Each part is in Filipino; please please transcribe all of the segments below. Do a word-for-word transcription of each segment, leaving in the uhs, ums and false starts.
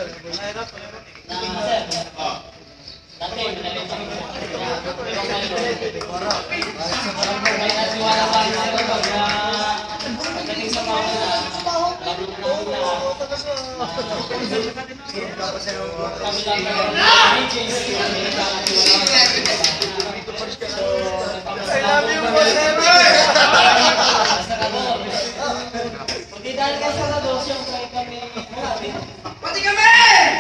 I love you forever! Hindi dahil ka sa lados yung try kami. Pati kami!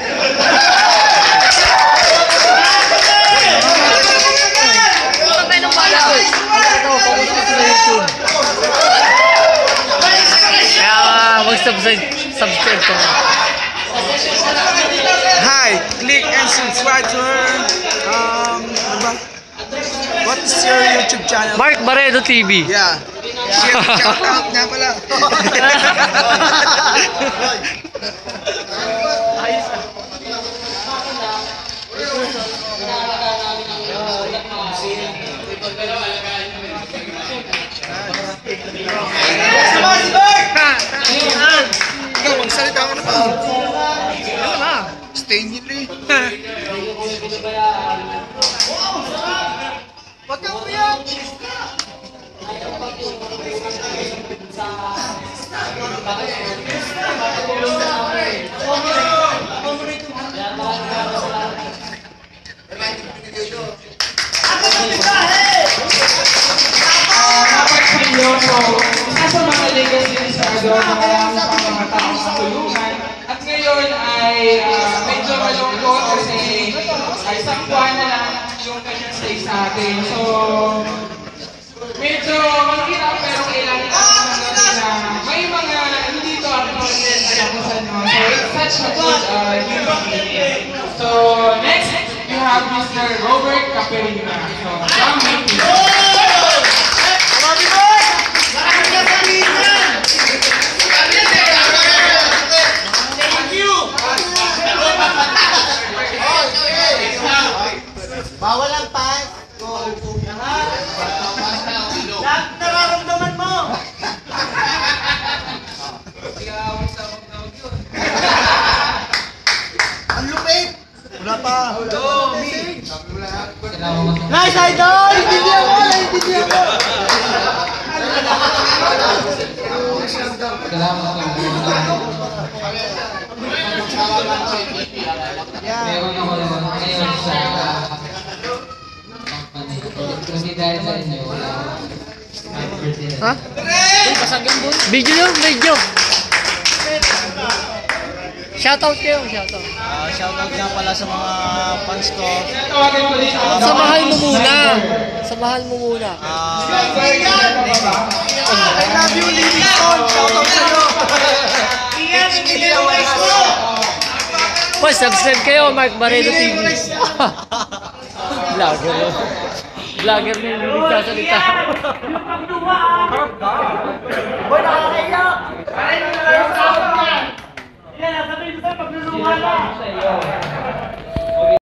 Patay ng bala ko. Ito, papunta ko sa YouTube. Kaya mag-subscribe subscribe ko. Hi! Click and subscribe to her. Um, ano ba? What is your YouTube channel? Mark Baredo T V. Yeah. Share, shout out nga pala. Ikaw, magsalita ka na ba? Ano na? Stay nili. Wag kang uyak! Nasa mga legacy ni Sardo na sa mga taong tulungan. At ngayon ay uh, medyo malungkot kasi ay isang buwan na lang yung kanyang stay sa atin. So, medyo mahirap pero kailangan natin na may mga hindi to appointed na nakusan mo. So, it's such a good uh, unity. So, next, you have Mister Robert Caperina. So, come with me. Bawal ang pass. Go. Lahat. Lahat nararamdaman mo. Ang lupit. Wala pa. Go. Nice idol. Naintindihan mo. Naintindihan mo. Meron ako ngayon sa kasi dahil sa inyo Ha? Video yun, video. Shoutout kayo, shoutout. Uh, shoutout nga pala sa mga fans ko. Sa mahal mo muna. Sa mahal mo muna. Uh, I love you, Livingston. Shoutout sa'yo. Iyan, hindi mo gusto. Boy, subscribe kayo, Mark Baredo T V. Vlogger yun. Vlogger na yung hindi sasalita. Boy, nakakaiyak. Yan, sabihin ko sa'yo, pag nulungan na.